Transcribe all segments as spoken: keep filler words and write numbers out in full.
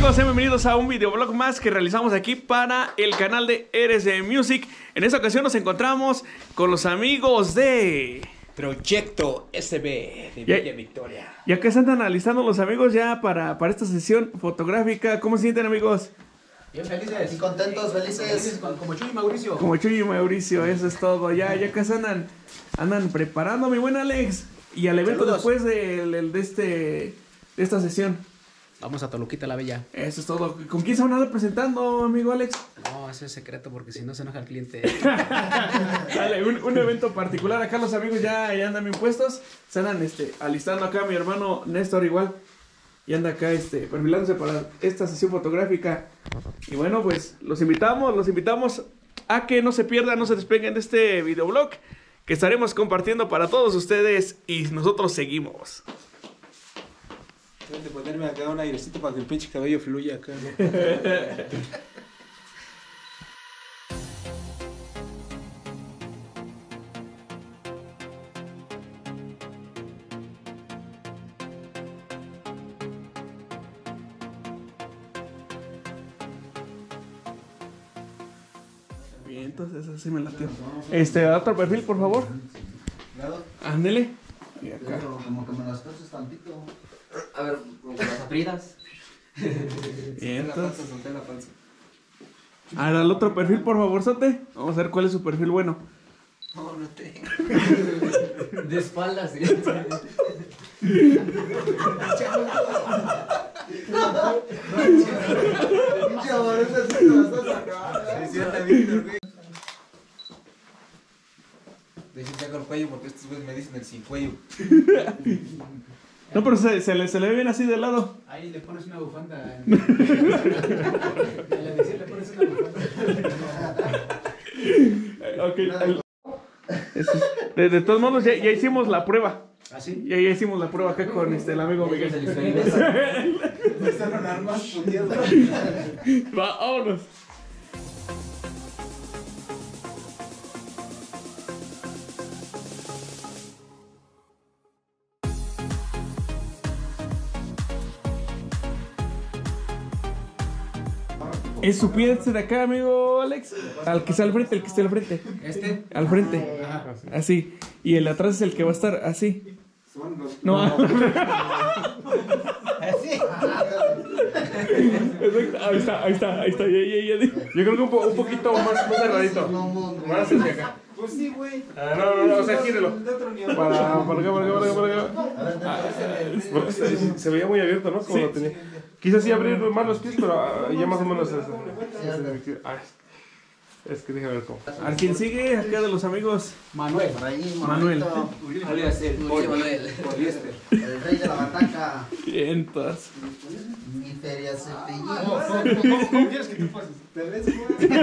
amigos? Sean bienvenidos a un videoblog más que realizamos aquí para el canal de Eres de Music. En esta ocasión nos encontramos con los amigos de Proyecto S B de Villa Victoria. Ya que se andan analizando los amigos ya para, para esta sesión fotográfica. ¿Cómo se sienten, amigos? Bien felices. Y contentos, felices. felices como Chuy y Mauricio. Como Chuy y Mauricio, eso es todo. Ya, ya que se andan, andan preparando, mi buen Alex. Y al evento Saludos. después de, de, de, este, de esta sesión. Vamos a Toluquita la Bella. Eso es todo. ¿Con quién se van a andar presentando, amigo Alex? No, ese es secreto porque si no se enoja el cliente. Dale, un, un evento particular. Acá los amigos ya, ya andan bien puestos. Se andan este, alistando acá mi hermano Néstor igual. Y anda acá este, perfilándose para esta sesión fotográfica. Y bueno, pues los invitamos, los invitamos a que no se pierdan, no se despeguen de este videoblog que estaremos compartiendo para todos ustedes. Y nosotros seguimos. De ponerme acá un airecito para que el pinche cabello fluya acá. Bien, entonces así me latió. Este, otro perfil, por favor. Ándele. Y acá. Como que me las torces tantito. A ver, con las apridas. Bien, entonces. Ahora el otro perfil, por favor, Sote. Vamos a ver cuál es su perfil bueno. No, no tengo. De espaldas, ¿sí? Dicen que hago el cuello porque estos güeyes me dicen el sin cuello. No, pero se, se, le, se le ve bien así de lado. Ahí le pones una bufanda. En la edición le pones una bufanda. Ok. El- eso es- de, de todos modos, ya, ya hicimos la prueba. ¿Ah, sí? Ya, ya hicimos la prueba acá con este, el amigo Miguel. Me están nada más puteando. Va, vámonos. Es su pie este de acá, amigo Alex. Al que está al frente, el que esté al frente. ¿Este? Al frente. Así. Y el de atrás es el que va a estar así. No. Exacto. Ahí está, ahí está, ahí está. Ya, ya, ya. Yo creo que un, po- un poquito más, más cerradito. Más hacia acá. Pues sí, güey. Ah, no, no, no, o sea, gírelo. De otro nivel. Para, para acá, para acá, para acá, para acá. Ah, porque se, se veía muy abierto, ¿no? Como lo tenía. Quise así abrir más los pies, pero ah, ya más o menos eso. Ah, es que déjame ver cómo. ¿A quién sigue? Acá de los amigos. Manuel. Por ahí, Manuel. Manuelito, Alias el Oye, Manuel. poliéster. el rey de la bataca. Vientos. Mi feria se ¿Cómo cómo quieres que te pases? ¿Te ves, güey?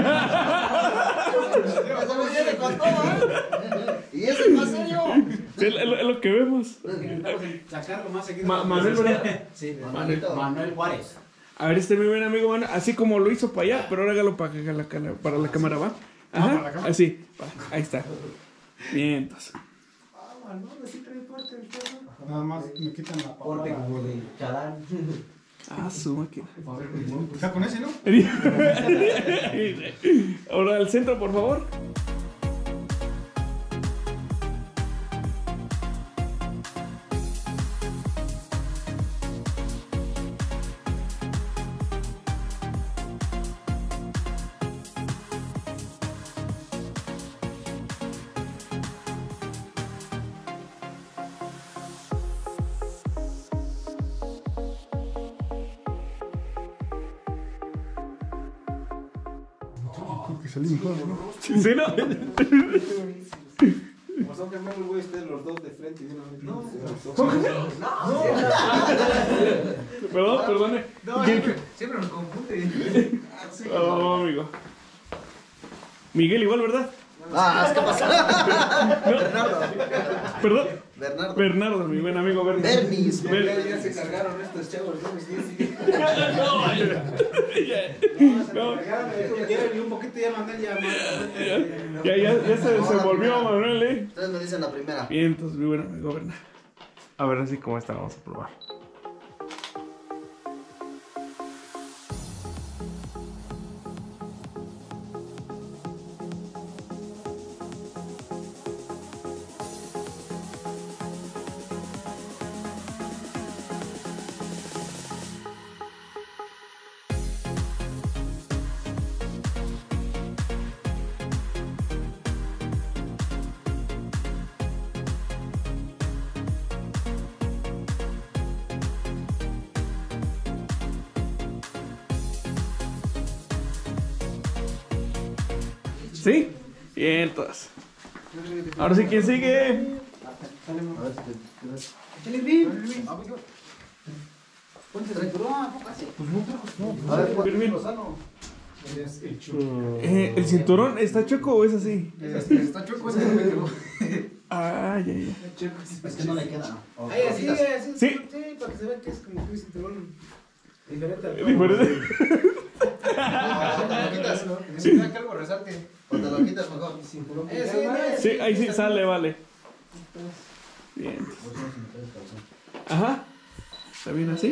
Y eso es más serio. Es lo, es lo que vemos. Sacarlo más seguido. Ma- Manuel, ¿verdad? Sí, Manuelito. Manuel Juárez. A ver, este mi buen amigo, Manuel, así como lo hizo para allá, pero ahora hágalo para, acá, la, cana- para la cámara, ¿va? Ajá, así, va, ahí está. Vientos. Nada más me quitan la Porte papada. como de chalán. Ah, su máquina. Está con ese, ¿no? Ahora al centro, por favor. Porque salí mejor, ¿no? ¿Sí, no? Como son gemelos, güey, ustedes los dos de frente y de una vez. No, Perdón, perdone. No, siempre, siempre nos confunde. Oh, amigo. Miguel igual, ¿verdad? Ah, es que pasa. Bernardo. Perdón. Bernardo. Bernardo, mi buen amigo Bernardo. Bernis. Ber- ya se cargaron estos chavos, ¿no? Sí, sí. No, ya. No, Y un poquito ya mandé ya. ya, ya, ya se desenvolvió, Manuel, ¿eh? Ustedes me dicen la primera. Bien, entonces, mi buen amigo Bernardo. A ver, así como está, vamos a probar. ¿Sí? Bien, entonces. Ahora sí, ¿quién sigue? Échale bien. Ponte el cinturón, ¿a poco así? A ver, ¿cuál Bien, bien. Lozano? Es el chulo. Eh, ¿El cinturón está chueco o es así? Está chueco ese número. Ah, ya, ya. Es que no le queda. O Ay, así, cositas. así. Sí. Sí, para que se vea que es como que un cinturón diferente al Diferente. Ah, te lo quitas. Que se vea que algo resalte. O te lo quitas mejor. Cinturón. Eh, sí, no, Sí, ahí sí sale, vale. Bien. Ajá. ¿Está bien así?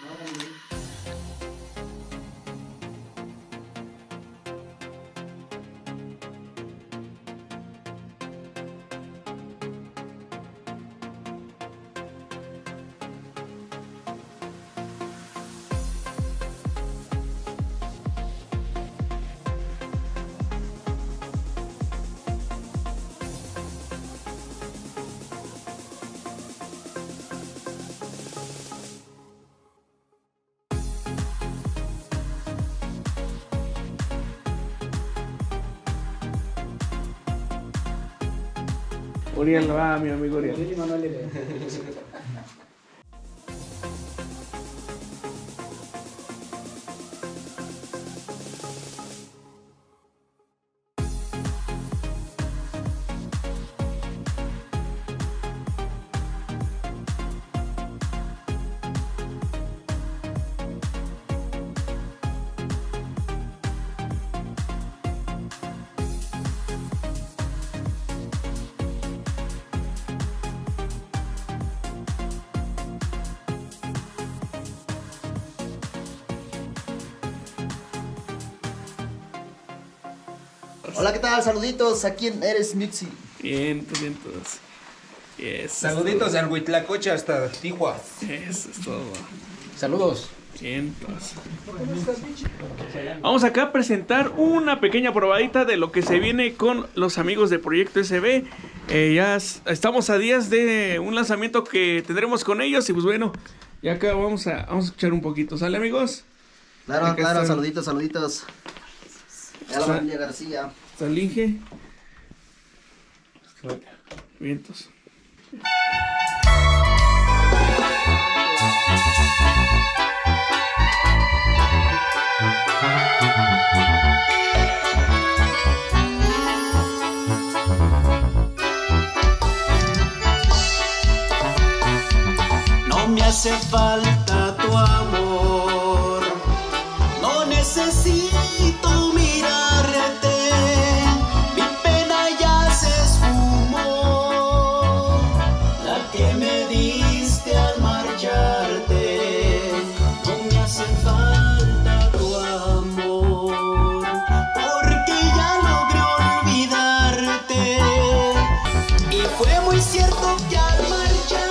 Uriel, va, mi amigo Uriel. Uriel y Manuel Heredia. Hola, ¿qué tal? Saluditos aquí en Eres Mixi. Bien, pues bien, todos. Yes, Saluditos al Huitlacoche hasta Tijuana. Eso es todo. Saludos. Bien, pues. Vamos acá a presentar una pequeña probadita de lo que se viene con los amigos de Proyecto S B. Eh, ya s- estamos a días de un lanzamiento que tendremos con ellos y pues bueno, ya acá vamos a, vamos a escuchar un poquito. ¿Sale, amigos? Claro, Acá claro, están. saluditos, saluditos. A la familia García. Está el Inge. Vientos. No me hace falta tu amor, no necesito mirarte, mi pena ya se esfumó, la que me diste al marcharte. No me hace falta tu amor, porque ya logré olvidarte, y fue muy cierto que al marcharte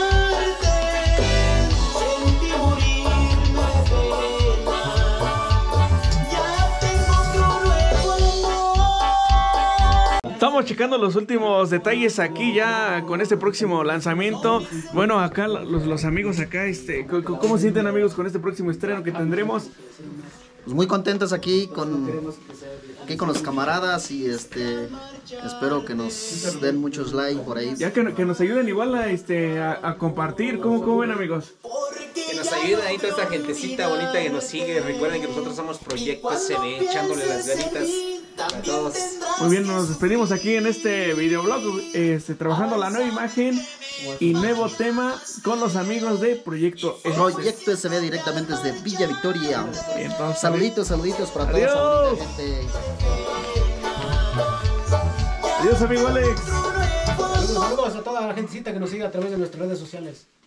sentí morirme de pena. Ya tengo otro nuevo amor. Estamos checando los últimos detalles aquí ya con este próximo lanzamiento. Bueno, acá los, los amigos acá, este, ¿cómo, cómo se sienten, amigos, con este próximo estreno que tendremos? Pues muy contentos aquí con, aquí con los camaradas y este espero que nos den muchos likes por ahí. Ya que, que nos ayuden igual a, este, a, a compartir. ¿Cómo, ¿Cómo ven, amigos? Que nos ayuden ahí toda esta gentecita bonita que nos sigue. Recuerden que nosotros somos Proyecto S B, echándole las ganitas a todos. Muy bien, nos despedimos aquí en este videoblog, este, trabajando la nueva imagen y nuevo tema con los amigos de Proyecto S B. Proyecto S B directamente desde Villa Victoria. Bien, entonces, Saluditos, saluditos para toda Adiós. esa bonita gente. adiós, amigo Alex. Saludos, saludos a toda la gentecita que nos sigue a través de nuestras redes sociales.